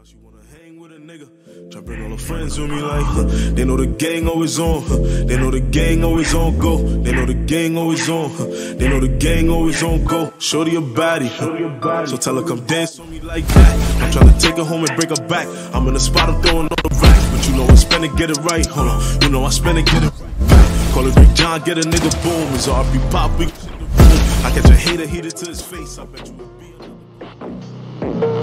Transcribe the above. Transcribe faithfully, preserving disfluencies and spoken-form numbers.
She wanna hang with a nigga. Try bring all her friends with me like, huh. They know the gang always on, huh. They know the gang always on go. They know the gang always on, huh. They know the gang always on go. Shorty your body, huh. So tell her come dance on me like that. I'm tryna take her home and break her back. I'm in the spot, I'm throwing all the racks. But you know I spend it, get it right, hold on. You know I spend it, get it right. Call it Big John, get a nigga boom. It's R B pop, we I catch a hater, heated to his face. I bet you would be